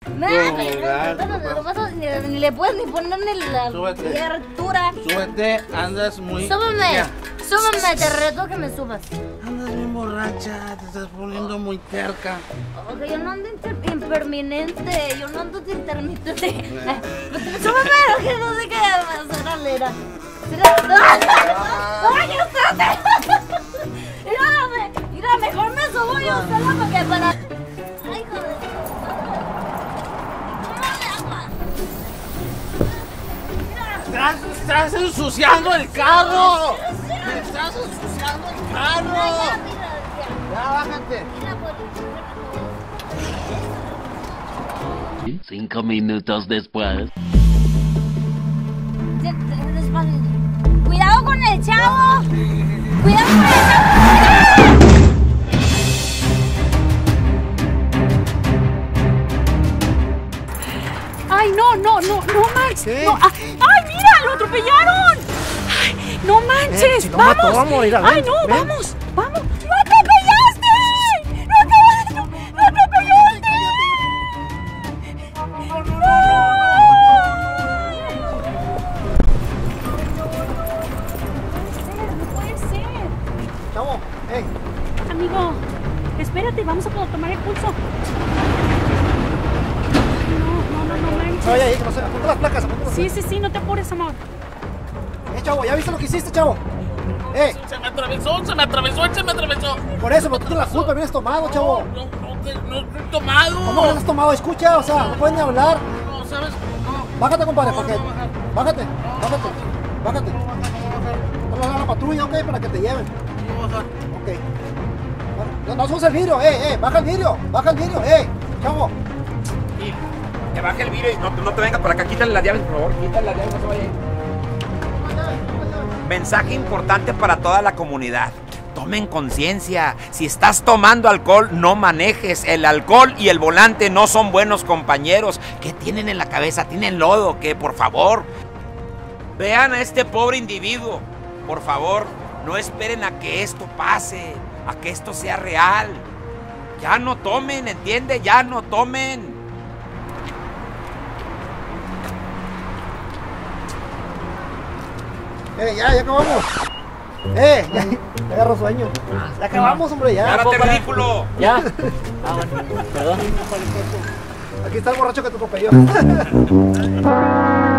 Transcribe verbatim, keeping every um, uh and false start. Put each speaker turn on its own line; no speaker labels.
Ni le puedes ni poner ni la abertura.
Súbete, andas muy...
Súbeme,
ya.
súbeme, te reto que me subas.
Andas muy borracha, te estás poniendo muy terca.
Ok, yo no ando inter impermanente, yo no ando de intermitente. Súbeme, que no sé qué hacer, alera. ¡Ay, espérate! Mira, mira, mejor me subo yo sola porque para... Ay, joder.
Estás, estás ensuciando el carro. Me estás ensuciando el carro. Ya, bájate.
Cinco minutos después.
Cuidado con el chavo. Cuidado con el chavo.
Ay, no, no, no, no, Max.
¿Qué?
No, ah, ay, mira, lo atropellaron. Ay, no manches,
Eh, si no
vamos.
mató, vamos a ir a ver,
Ay, no,
ven.
vamos, vamos. ¡Lo atropellaste! ¡Lo atropellaste! ¡Lo atropellaste! No puede ser.
Chavo, hey.
Amigo, espérate, vamos a poder tomar el pulso. No, no, no, no manches.
Oye, ahí, que no sé, apunta las placas, apunta las
Sí, sí, sí, no te apures, amor.
Eh, chavo, ¿ya viste lo que hiciste, chavo? Eh,
Se me atravesó, se me atravesó, se me atravesó.
por eso, pero tú tienes la culpa, vienes tomado, chavo.
No, no, que no estoy tomado.
¿Cómo que no has tomado? Escucha, o sea, no puedes ni hablar.
No, ¿sabes? No.
Bájate, compadre,
No,
porque...
no, bajar.
Bájate, bájate, bájate. Vamos a la patrulla, ok, para que te lleven.
No, bajar.
Ok. No, no subas el vidrio, eh, eh, baja el vidrio, baja el vidrio, eh, chavo.
Que baje el vidrio y no, no te vengas para acá. Quítale las llaves, por favor. Quítale las llaves, no se vaya. Mensaje importante para toda la comunidad. Tomen conciencia. Si estás tomando alcohol, no manejes. El alcohol y el volante no son buenos compañeros. ¿Qué tienen en la cabeza? ¿Tienen lodo? ¿Qué? Por favor. Vean a este pobre individuo. Por favor, no esperen a que esto pase, a que esto sea real. Ya no tomen, ¿entiende? Ya no tomen.
Eh, ya, ya acabamos. Eh, ya, ya agarro sueño. Ya acabamos, hombre, ya.
¡Párate, ridículo!
¿Ya? Ah, bueno, perdón.
Aquí está el borracho que te atropelló.